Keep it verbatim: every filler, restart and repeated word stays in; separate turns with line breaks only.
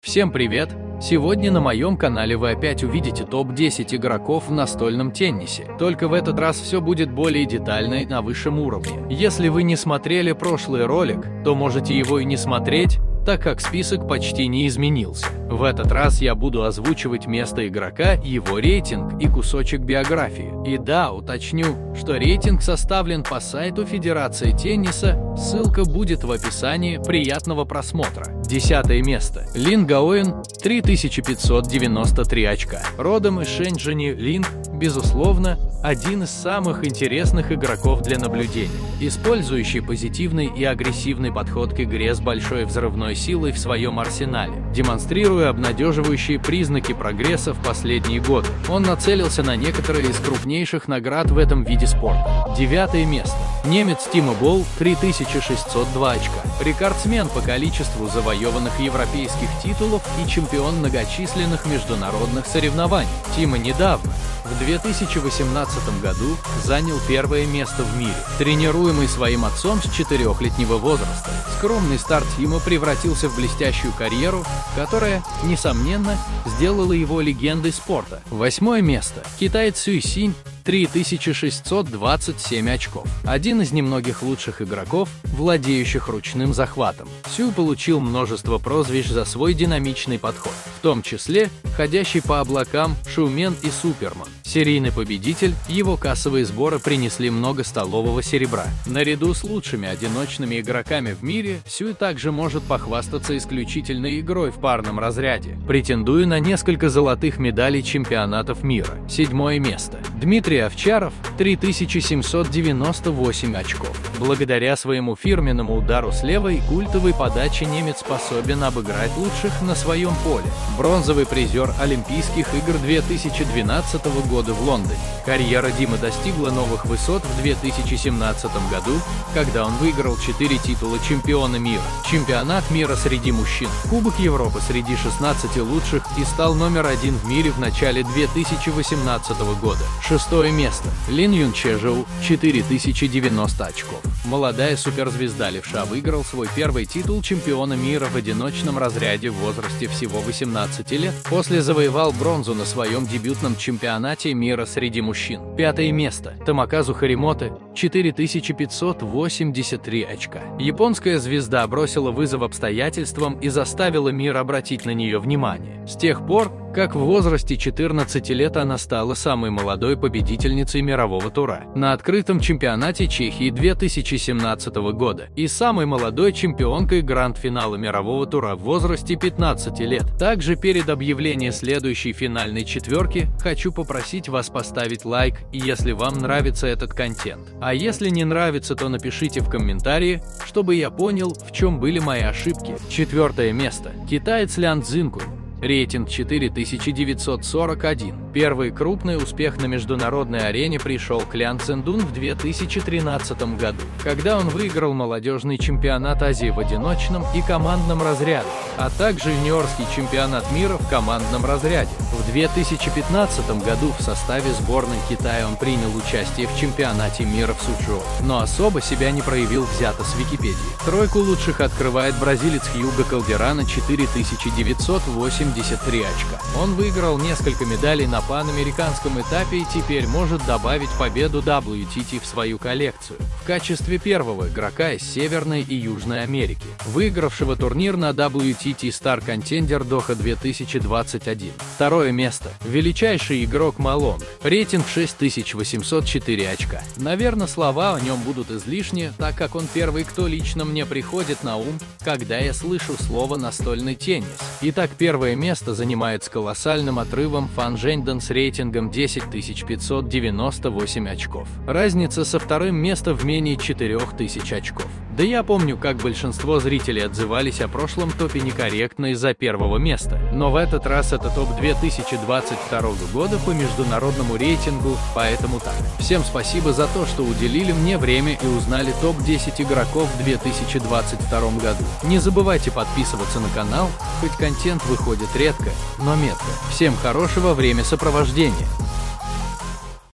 Всем привет! Сегодня на моем канале вы опять увидите топ десять игроков в настольном теннисе. Только в этот раз все будет более детально и на высшем уровне. Если вы не смотрели прошлый ролик, то можете его и не смотреть, так как список почти не изменился. В этот раз я буду озвучивать место игрока, его рейтинг и кусочек биографии. И да, уточню, что рейтинг составлен по сайту Федерации тенниса, ссылка будет в описании, приятного просмотра. Десятое место. Лин Гаоэн, три тысячи пятьсот девяносто три очка. Родом из Шэньчжэня, Лин, безусловно, один из самых интересных игроков для наблюдения, использующий позитивный и агрессивный подход к игре с большой взрывной силой в своем арсенале, демонстрируя обнадеживающие признаки прогресса в последние годы. Он нацелился на некоторые из крупнейших наград в этом виде спорта. Девятое место. Немец Тимо Болл, три тысячи шестьсот два очка. Рекордсмен по количеству завоеванных европейских титулов и чемпион многочисленных международных соревнований. Тимо недавно, в две тысячи восемнадцатом году, занял первое место в мире. Тренируемый своим отцом с четырехлетнего возраста, скромный старт Тимо превратился в блестящую карьеру, которая, несомненно, сделала его легендой спорта. Восьмое место. Китаец Сюй Синь, три тысячи шестьсот двадцать семь очков. Один из немногих лучших игроков, владеющих ручным захватом. Сюй получил множество прозвищ за свой динамичный подход, в том числе «Ходящий по облакам», «Шоумен» и «Суперман». Серийный победитель, его кассовые сборы принесли много столового серебра. Наряду с лучшими одиночными игроками в мире, Сюй также может похвастаться исключительной игрой в парном разряде, претендуя на несколько золотых медалей чемпионатов мира. Седьмое место. Дмитрий Овчаров, три тысячи семьсот девяносто восемь очков. Благодаря своему фирменному удару слева и культовой подаче немец способен обыграть лучших на своем поле. Бронзовый призер Олимпийских игр две тысячи двенадцатого года в Лондоне. Карьера Димы достигла новых высот в две тысячи семнадцатом году, когда он выиграл четыре титула чемпиона мира, чемпионат мира среди мужчин, Кубок Европы среди шестнадцати лучших и стал номер один в мире в начале две тысячи восемнадцатого года. Шестое место. Лин Юнчжоу, четыре тысячи девяносто очков. Молодая суперзвезда левша выиграл свой первый титул чемпиона мира в одиночном разряде в возрасте всего восемнадцати лет. После завоевал бронзу на своем дебютном чемпионате мира среди мужчин. Пятое место. Томоказу Харимото, четыре тысячи пятьсот восемьдесят три очка. Японская звезда бросила вызов обстоятельствам и заставила мир обратить на нее внимание. С тех пор, как в возрасте четырнадцати лет она стала самой молодой победительницей мирового тура на открытом чемпионате Чехии две тысячи семнадцатого года и самой молодой чемпионкой гранд-финала мирового тура в возрасте пятнадцати лет. Также перед объявлением следующей финальной четверки хочу попросить вас поставить лайк, если вам нравится этот контент. А если не нравится, то напишите в комментарии, чтобы я понял, в чем были мои ошибки. Четвертое место. Китаец Лян Цзинкунь. Рейтинг четыре тысячи девятьсот сорок один. Первый крупный успех на международной арене пришел к Лян Цзэндун в две тысячи тринадцатом году, когда он выиграл молодежный чемпионат Азии в одиночном и командном разряде, а также юниорский чемпионат мира в командном разряде. В две тысячи пятнадцатом году в составе сборной Китая он принял участие в чемпионате мира в Сучжоу, но особо себя не проявил, взято с Википедии. Тройку лучших открывает бразилец Хьюго Калдерана, четыре тысячи девятьсот восемьдесят три очка. Он выиграл несколько медалей на панамериканском этапе и теперь может добавить победу дабл ю ти ти в свою коллекцию в качестве первого игрока из Северной и Южной Америки, выигравшего турнир на дабл ю ти ти Star Contender Доха две тысячи двадцать один. Второе место. Величайший игрок Малонг. Рейтинг шесть тысяч восемьсот четыре очка. Наверное, слова о нем будут излишни, так как он первый, кто лично мне приходит на ум, когда я слышу слово «настольный теннис». Итак, первое место занимает с колоссальным отрывом Фан Жэньдэн с рейтингом десять тысяч пятьсот девяносто восемь очков. Разница со вторым местом в менее четырёх тысяч очков. Да я помню, как большинство зрителей отзывались о прошлом топе некорректно из-за первого места, но в этот раз это топ две тысячи двадцать второго года по международному рейтингу, поэтому так. Всем спасибо за то, что уделили мне время и узнали топ десять игроков в две тысячи двадцать втором году. Не забывайте подписываться на канал, хоть контент выходит редко, но метко. Всем хорошего времяпрепровождения!